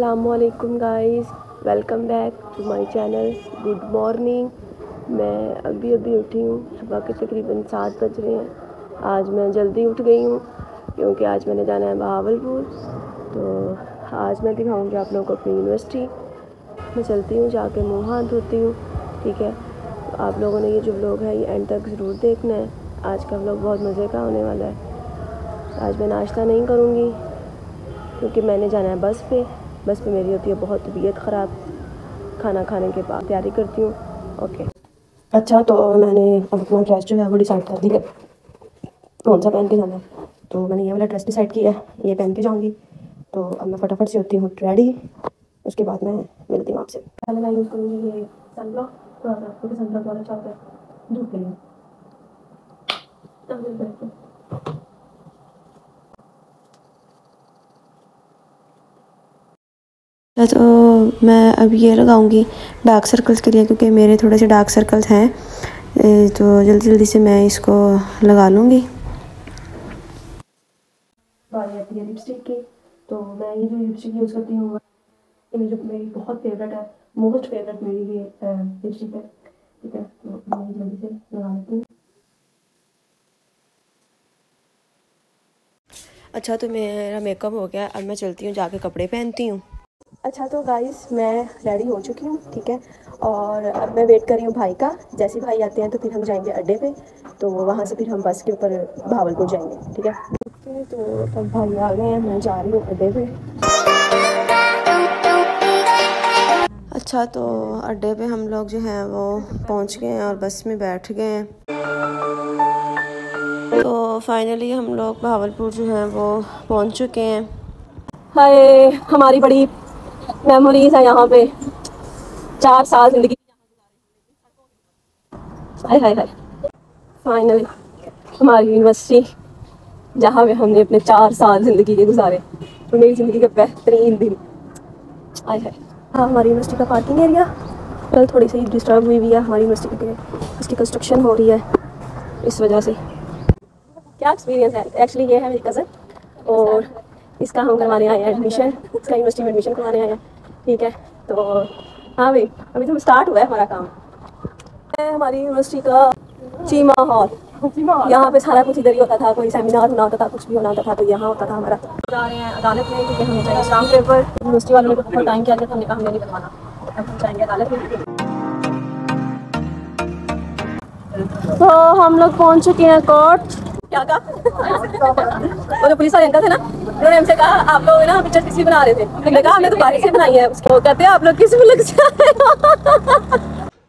अस्सलामुअलैकुम guys, welcome back to my channel. Good morning. मैं अभी उठी हूँ। सुबह के तकरीबन 7 बज रहे हैं। आज मैं जल्दी उठ गई हूँ क्योंकि आज मैंने जाना है बहावलपुर। तो आज मैं दिखाऊंगी आप लोगों को अपनी यूनिवर्सिटी। मैं चलती हूँ, जाके मुँह हाथ धोती हूँ, ठीक है। तो आप लोगों ने ये जो व्लॉग है ये एंड तक ज़रूर देखना है। आज का व्लॉग बहुत मज़े का होने वाला है। आज मैं नाश्ता नहीं करूँगी क्योंकि मैंने जाना है बस पे मेरी होती है बहुत तबीयत ख़राब। खाना खाने के बाद तैयारी करती हूँ। ओके। अच्छा, तो मैंने अपना ड्रेस जो है वो डिसाइड कर लिया कौन सा पहन के जाना है। तो मैंने ये वाला ड्रेस डिसाइड किया है, ये पहन के जाऊँगी। तो अब मैं फटाफट से होती हूँ रेडी। उसके बाद मैं मिलती हूँ आपसे। पहले मैं यूज़ करूँगी ये सनब्लॉक, थोड़ा सा क्योंकि सनब्लॉक बहुत अच्छा होता है धूप के लिए। तो मैं अब ये लगाऊंगी डार्क सर्कल्स के लिए, क्योंकि मेरे थोड़े से डार्क सर्कल्स हैं। तो जल्दी से मैं इसको लगा लूँगी। बारी आती है लिपस्टिक की। तो मैं ये जो लिपस्टिक यूज़ करती हूँ ये जो मेरी बहुत फेवरेट है, मोस्ट फेवरेट मेरी ये लिपस्टिक है, ठीक है। तो मैं जल्दी से लगा लेती हूँ। अच्छा, तो मेरा मेकअप हो गया। अब मैं चलती हूँ, जाके कपड़े पहनती हूँ। अच्छा, तो गाइस मैं रेडी हो चुकी हूँ, ठीक है। और अब मैं वेट कर रही हूँ भाई का। जैसे भाई आते हैं तो फिर हम जाएंगे अड्डे पे। तो वहाँ से फिर हम बस के ऊपर भावलपुर जाएंगे, ठीक है। तो अब भाई आ गए हैं, मैं जा रही हूँ अड्डे पे। अच्छा, तो अड्डे पे हम लोग जो हैं वो पहुँच गए हैं और बस में बैठ गए हैं। तो फाइनली हम लोग भावलपुर जो है वो पहुँच चुके हैं। हाय, हमारी बड़ी मेमोरीज है यहाँ पे। 4 साल जिंदगी। हाय हाय हाय। फाइनली हमारी यूनिवर्सिटी जहाँ पे हमने अपने 4 साल जिंदगी के गुजारे, तो मेरी ज़िंदगी का बेहतरीन दिन। हाय हाय। हाँ, हमारी यूनिवर्सिटी का पार्किंग एरिया कल थोड़ी सी डिस्टर्ब हुई है हमारी यूनिवर्सिटी के, उसकी कंस्ट्रक्शन हो रही है, इस वजह से। क्या एक्सपीरियंस है। एक्चुअली ये है मेरी कज़न और इसका हम करवाने आए हैं एडमिशन, इसका यूनिवर्सिटी में एडमिशन करवाने आए हैं, ठीक है। तो हाँ भाई, अभी तो स्टार्ट हुआ है हमारा काम। हमारी यूनिवर्सिटी का चीमा हॉल, यहाँ पे सारा कुछ इधर ही होता था। कोई सेमिनार होना होता था, कुछ भी होना होता था, तो यहाँ होता था हमारा। जा रहे हैं अदालत में क्योंकि हमें चाहिए स्टाम्प पेपर। यूनिवर्सिटी वालों ने बहुत टाइम किया था, हमने कहा हमें नहीं करवाना, अब हम जाएंगे अदालत में। तो हम लोग पहुँच चुके हैं कोर्ट। क्या कहा? वो जो पुलिस वाले अंकल थे ना, उन्होंने हमसे कहा आप लोग ना पिक्चर किसी बना रहे थे। हमने कहा हमने तो बाहर से बनाई है। उसको कहते हैं आप लोग किस मुल्क से आए हो?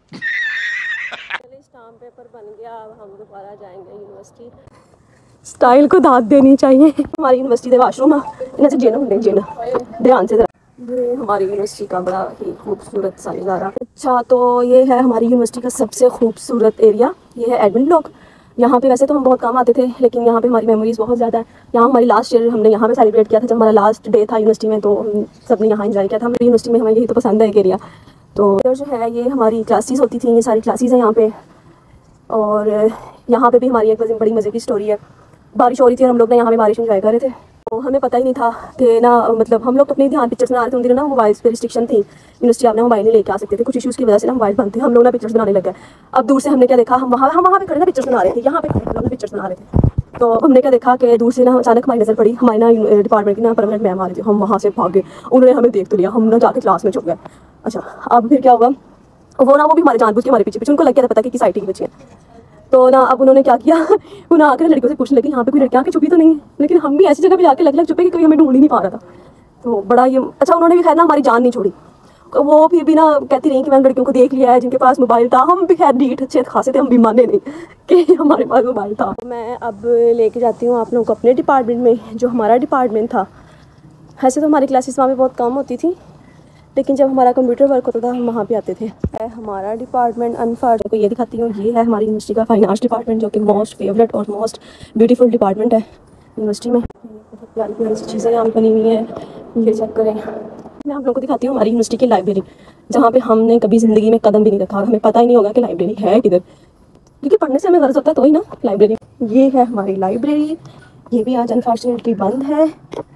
स्टाम्प पेपर बन गया। अब हम दोबारा जाएंगे यूनिवर्सिटी। स्टाइल को दाद देनी चाहिए। हमारी यूनिवर्सिटी के वाशरूम इन्हें से जेना होंगे, जेना ध्यान से। ये हमारी यूनिवर्सिटी का बड़ा ही खूबसूरत सा नज़ारा। अच्छा, तो ये है हमारी यूनिवर्सिटी का सबसे खूबसूरत एरिया। ये है एडमिन ब्लॉक। यहाँ पे वैसे तो हम बहुत कम आते थे, लेकिन यहाँ पे हमारी मेमोरीज बहुत ज़्यादा है। यहाँ हमारी लास्ट ईयर हमने यहाँ पे सेलिब्रेट किया था, जब हमारा लास्ट डे था यूनिवर्सिटी में, तो हम सब ने यहाँ एंजॉय किया था। हमारी यूनिवर्सिटी में हमें यही तो पसंद है एक एरिया। तो इधर जो है ये हमारी क्लासेस होती थी, ये सारी क्लासेस हैं यहाँ पे। और यहाँ पे भी हमारी एक बड़ी मज़े की स्टोरी है। बारिश हो रही थी और हम लोग ना यहाँ पे बारिश एंजॉय कर रहे थे। तो हमें पता ही नहीं था कि ना, मतलब हम लोग तो अपने ध्यान पिक्चर्स बना रहे थे। उन दिनों ना मोबाइल्स पे रिस्ट्रिक्शन थी, यूनिवर्सिटी आपने मोबाइल नहीं लेके आ सकते थे, कुछ इशूज़ की वजह से ना मोबाइल बंद थे। हम लोग ना पिक्चर्स बनाने लगे। अब दूर से हमने क्या देखा, हम वहाँ पे खड़े ना पिक्चर्स बना रहे थे, यहाँ पे खड़े हम लोग पिक्चर्स बना रहे थे। तो हमने क्या देखा कि दूर से ना अचानक हमारी नज़र पड़ी, हमारी ना डिपार्टमेंट की ना परमानेंट मैम आ रही थी। हम वहाँ से भागे, उन्होंने हमें देख तो लिया, हम ना जाके क्लास में छुप गए। अच्छा, अब फिर क्या हुआ, वो भी हमारे जानबूझ के हमारे पीछे उनको लग गया था पता कि किस IT की बच्ची है। तो ना अब उन्होंने क्या किया, उन्होंने आकर लड़कियों से पूछने लगी यहाँ पे कोई लड़कियाँ आके छुपी तो नहीं है। लेकिन हम भी ऐसी जगह पे जाके लग छुपे कि कोई हमें ढूंढ ही नहीं पा रहा था। तो बड़ा ये अच्छा, उन्होंने भी खैर ना हमारी जान नहीं छोड़ी। वो फिर भी ना कहती रही कि मैंने लड़कियों को देख लिया है जिनके पास मोबाइल था। हम भी खैर ढीठ अच्छे खासे थे, हम भी माने नहीं कि हमारे पास मोबाइल था। मैं अब लेके जाती हूँ आप लोगों को अपने डिपार्टमेंट में, जो हमारा डिपार्टमेंट था। वैसे तो हमारी क्लासेस वहाँ पर बहुत कम होती थी, लेकिन जब हमारा कंप्यूटर वर्क होता था हम वहाँ पे आते थे। हमारा डिपार्टमेंट अनफॉर्चुनेटली को ये दिखाती हूँ, ये है हमारी यूनिवर्सिटी का फाइन आर्ट्स डिपार्टमेंट, जो कि मोस्ट फेवरेट और मोस्ट ब्यूटीफुल डिपार्टमेंट है यूनिवर्सिटी में। बहुत प्यारी प्यारी सी चीज़ें यहाँ बनी हुई हैं, ये चेक करें। मैं आप लोगों को दिखाती हूँ हमारी यूनिवर्सिटी की लाइब्रेरी, जहाँ पे हमने कभी ज़िंदगी में कदम भी नहीं रखा, हमें पता ही नहीं होगा कि लाइब्रेरी है किधर, क्योंकि पढ़ने से हमें गर्ज होता है तो ही ना लाइब्रेरी। ये है हमारी लाइब्रेरी, ये भी आज अनफॉर्चुनेटली बंद है।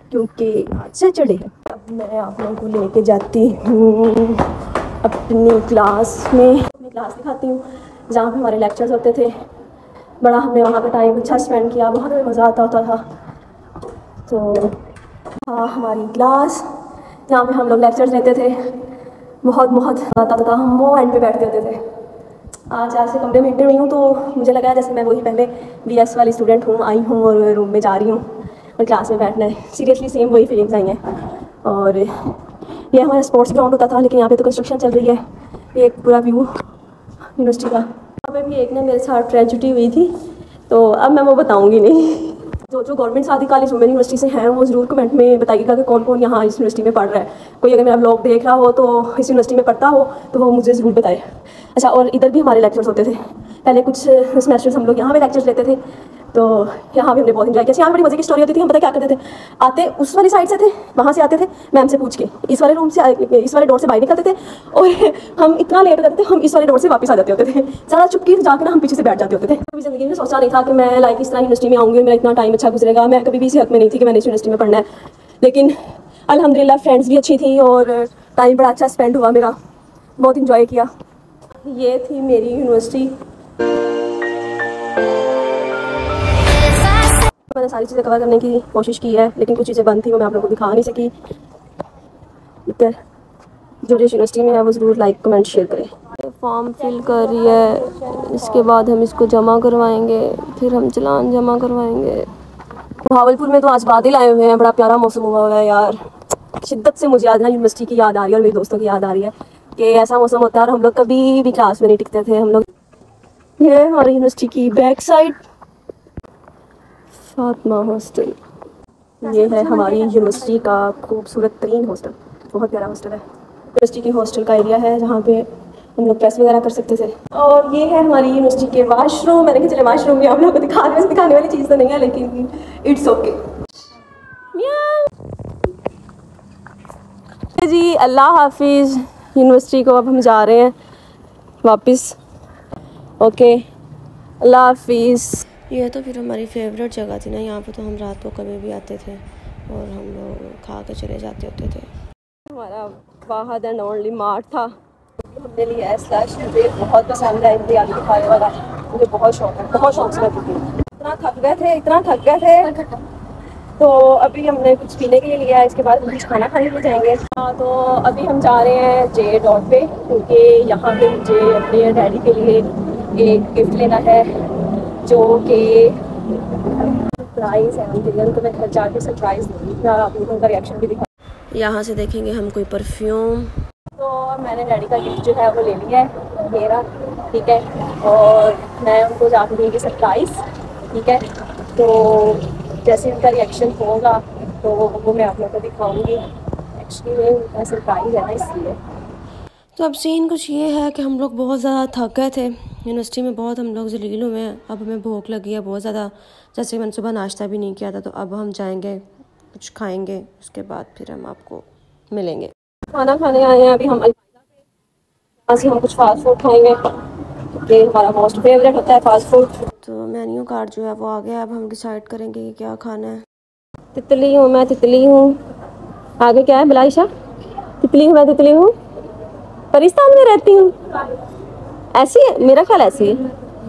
क्योंकि आज सैटरडे है। अब मैं आप लोगों को लेके जाती हूँ अपनी क्लास में, अपनी क्लास दिखाती हूँ जहाँ पे हमारे लेक्चर्स होते थे। बड़ा हमने वहाँ पे टाइम अच्छा स्पेंड किया, बहुत हमें मज़ा आता होता था। तो हाँ, हमारी क्लास जहाँ पे हम लोग लेक्चर्स लेते थे, बहुत बहुत आता था। हम वो एंड पे बैठते होते थे। आज ऐसे कमरे में इंटर हुई हूँ तो मुझे लगा जैसे मैं वही पहले BS वाली स्टूडेंट हूँ, आई हूँ और रूम में जा रही हूँ और क्लास में बैठना है। सीरियसली सेम वही फीलिंग्स आई हैं। और ये हमारा स्पोर्ट्स ग्राउंड होता था, लेकिन यहाँ पे तो कंस्ट्रक्शन चल रही है। ये एक पूरा व्यू यूनिवर्सिटी का। यहाँ पे भी एक ने मेरे साथ ट्रेजिडी हुई थी, तो अब मैं वो बताऊँगी नहीं। जो गवर्नमेंट सादी कॉलेज वुमेन यूनिवर्सिटी से हैं वो ज़रूर कमेंट में बताइएगा कि कौन कौन यहाँ इस यूनिवर्सिटी में पढ़ रहा है। कोई अगर मेरा व्लॉग देख रहा हो तो इस यूनिवर्सिटी में पढ़ता हो तो वो मुझे ज़रूर बताए। अच्छा, और इधर भी हमारे लेक्चर्स होते थे। पहले कुछ सेमेस्टर्स हम लोग यहाँ पे लेक्चर्स लेते थे, तो यहाँ भी हमने बहुत इंजॉय किया। यहाँ बड़ी मज़े की स्टोरी होती थी। हम पता क्या करते थे, आते उस वाली साइड से थे, वहाँ से आते थे मैम से पूछ के, इस वाले रूम से इस वाले डोर से बाहर निकलते थे और हम इतना लेट करते थे, हम इस वाले डोर से वापस आ जाते होते थे। ज़्यादा चुपके से जाकर ना हम पीछे से बैठ जाते होते थे। कभी ज़िंदगी में सोचा नहीं था कि मैं लाइक इस तरह यूनिवर्सिटी में आऊँगी, मेरा इतना टाइम अच्छा गुजरेगा। मैं कभी भी इसी हक में नहीं थी कि मैंने इस यूनिवर्सिटी में पढ़ना है, लेकिन अल्हम्दुलिल्लाह फ्रेंड्स भी अच्छी थी और टाइम बड़ा अच्छा स्पेंड हुआ मेरा, बहुत इंजॉय किया। ये थी मेरी यूनिवर्सिटी। मैंने सारी चीज़ें कवर करने की कोशिश की है, लेकिन कुछ चीज़ें बंद थी, वो मैं आप लोगों को दिखा नहीं सकी। ठीक है, जो जिस यूनिवर्सिटी में है वो ज़रूर लाइक कमेंट शेयर करें। फॉर्म फिल कर रही है, इसके बाद हम इसको जमा करवाएंगे, फिर हम चालान जमा करवाएंगे। भावलपुर में तो आज बादल आए हुए हैं, बड़ा प्यारा मौसम हुआ है यार। शिद्दत से मुझे आज ना यूनिवर्सिटी की याद आ रही है और मेरे दोस्तों की याद आ रही है कि ऐसा मौसम होता है और हम लोग कभी भी क्लास में नहीं टिकते थे हम लोग। ये हमारी यूनिवर्सिटी की बैक साइड फातिमा हॉस्टल। ये है हमारी यूनिवर्सिटी का खूबसूरत तरीन हॉस्टल, बहुत प्यारा हॉस्टल है। यूनिवर्सिटी की हॉस्टल का एरिया है जहाँ पे हम लोग प्रेस वगैरह कर सकते थे। और ये है हमारी यूनिवर्सिटी के वाशरूम। मैंने कहा चले वाशरूम भी आप लोगों को दिखाने वाली चीज़ तो नहीं है, लेकिन इट्स ओके। जी अल्लाह हाफिज़। यूनिवर्सिटी को अब हम जा रहे हैं वापस। ओके, अल्लाह हाफिज़। ये तो फिर हमारी फेवरेट जगह थी ना, यहाँ पे तो हम रात को कभी भी आते थे और हम लोग खा के चले जाते होते थे। हमारा वाहद एंड ओनली मार्ट था। हमने लिया है स्लैश, मुझे बहुत पसंद है इंडिया की खाने वाला, मुझे बहुत शौक है, बहुत शौक से मैं पीती हूँ। इतना थक गए थे तो अभी हमने कुछ पीने के लिए लिया है, इसके बाद कुछ खाना खाने के लिए जाएंगे। हाँ, तो अभी हम जा रहे हैं जे डॉट पे, क्योंकि यहाँ पे मुझे अपने डैडी के लिए एक गिफ्ट लेना है जो कि सरप्राइज़ है उनके लिए। उनको मैं घर जाके सरप्राइज़ दूँगी, आप लोगों का रिएक्शन भी दिखा। यहाँ से देखेंगे हम कोई परफ्यूम। तो मैंने डैडी का गिफ्ट जो है वो ले लिया है मेरा, ठीक है, और मैं उनको जाके दूँगी सरप्राइज़, ठीक है। तो जैसे उनका रिएक्शन होगा तो वो मैं आप लोगों को दिखाऊँगी। एक्चुअली उनका सरप्राइज़ है ना, इसलिए। तो अब सीन कुछ ये है कि हम लोग बहुत ज़्यादा थक गए थे यूनिवर्सिटी में, बहुत हम लोग जलील हुए हैं। अब हमें भूख लगी है बहुत ज़्यादा, जैसे मैंने सुबह नाश्ता भी नहीं किया था। तो अब हम जाएंगे, कुछ खाएंगे, उसके बाद फिर हम आपको मिलेंगे। खाना खाने आए हैं अभी हम, यहाँ से हम कुछ फास्ट फूड खाएंगे क्योंकि हमारा मोस्ट फेवरेट होता है फास्ट फूड। तो मेन्यू कार्ड जो है वो आ गया, अब हम डिसाइड करेंगे कि क्या खाना है। तितली हूँ मैं, तितली हूँ। आगे क्या है बिलाइशा? तितली हूँ मैं, तितली हूँ, परिस्तान में रहती हूँ। ऐसी है मेरा ख्याल, ऐसी है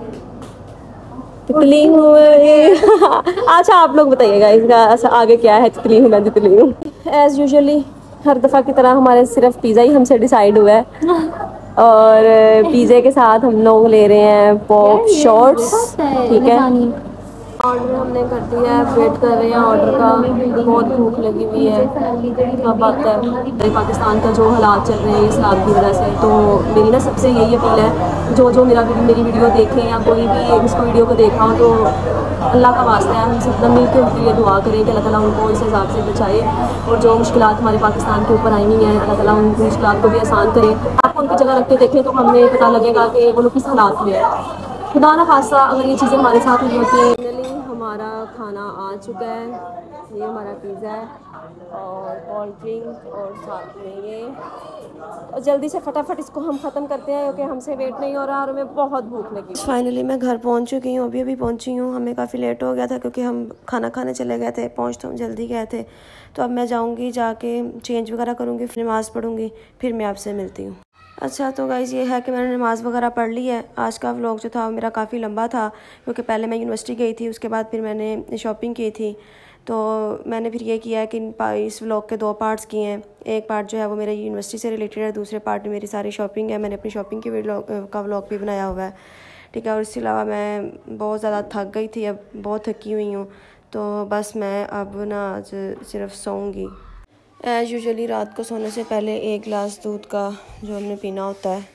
तितली हूँ। अच्छा, आप लोग बताइएगा इसका आगे क्या है। तितली हूँ मैं, तितली हूँ। एज़ यूजुअली हर दफ़ा की तरह हमारे सिर्फ पिज़्ज़ा ही हमसे डिसाइड हुआ है और पिज़्ज़े के साथ हम लोग ले रहे हैं पॉप शॉट्स, ठीक है। ऑर्डर हमने कर दिया है, वेट कर रहे हैं ऑर्डर का, बहुत भूख लगी हुई है। अब आता है पाकिस्तान का जो हालात चल रहे हैं इस हालात की वजह से, तो मेरी ना सबसे यही अपील है, जो मेरी वीडियो देखें या कोई भी इसको वीडियो को देखा हो तो अल्लाह का वास्ता है हम सब मिल के उनके लिए दुआ करें कि अल्लाह ताला उनको इस हिसाब से बचाए और जो मुश्किलात हमारे पाकिस्तान के ऊपर आई हुई हैं अल्लाह ताला उन मुश्किलात को भी आसान करे। आप उनकी जगह रख के देखें तो हमें पता लगेगा कि वो लोग किस हालात में है। खुदा ना खास्ता अगर ये चीज़ें हमारे साथ हुई होती हैं, हमारा खाना आ चुका है। ये हमारा पिज़्ज़ा है और कोल्ड ड्रिंक और साथ में ये, और जल्दी से फटाफट इसको हम ख़त्म करते हैं क्योंकि हमसे वेट नहीं हो रहा और हमें बहुत भूख लगी। फाइनली मैं घर पहुंच चुकी हूँ, अभी पहुंची हूँ। हमें काफ़ी लेट हो गया था क्योंकि हम खाना खाने चले गए थे, पहुँच तो हम जल्दी गए थे। तो अब मैं जाऊँगी, जाके चेंज वगैरह करूँगी, फिर नमाज़ पढ़ूँगी, फिर मैं आपसे मिलती हूँ। अच्छा तो गाइज़ ये है कि मैंने नमाज़ वगैरह पढ़ ली है। आज का व्लॉग जो था मेरा काफ़ी लंबा था क्योंकि पहले मैं यूनिवर्सिटी गई थी, उसके बाद फिर मैंने शॉपिंग की थी। तो मैंने फिर ये किया है कि इस व्लॉग के 2 पार्ट्स किए हैं। एक पार्ट जो है वो मेरे यूनिवर्सिटी से रिलेटेड है, दूसरे पार्ट में मेरी सारी शॉपिंग है। मैंने अपनी शॉपिंग की का व्लॉग भी बनाया हुआ है, ठीक है। और इसके अलावा मैं बहुत ज़्यादा थक गई थी, अब बहुत थकी हुई हूँ। तो बस मैं अब ना आज सिर्फ सोऊंगी। एज़ यूजुअली रात को सोने से पहले 1 गिलास दूध का जो हमने पीना होता है।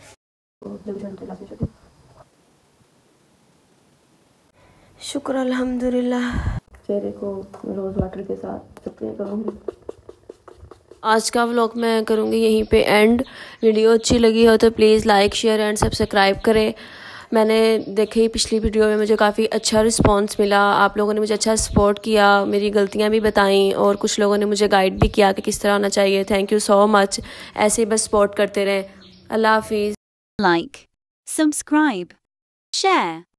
शुक्र अल्हम्दुलिल्लाह। चेहरे को रोज़ वाटर के साथ स्प्रे करूँगी। आज का व्लॉग मैं करूँगी यहीं पे एंड। वीडियो अच्छी लगी हो तो please like share and subscribe करें। मैंने देखी पिछली वीडियो में मुझे काफ़ी अच्छा रिस्पांस मिला, आप लोगों ने मुझे अच्छा सपोर्ट किया, मेरी गलतियां भी बताईं और कुछ लोगों ने मुझे गाइड भी किया कि किस तरह होना चाहिए। Thank you so much. ऐसे ही बस सपोर्ट करते रहें। अल्लाह हाफिज़। Like, subscribe, share.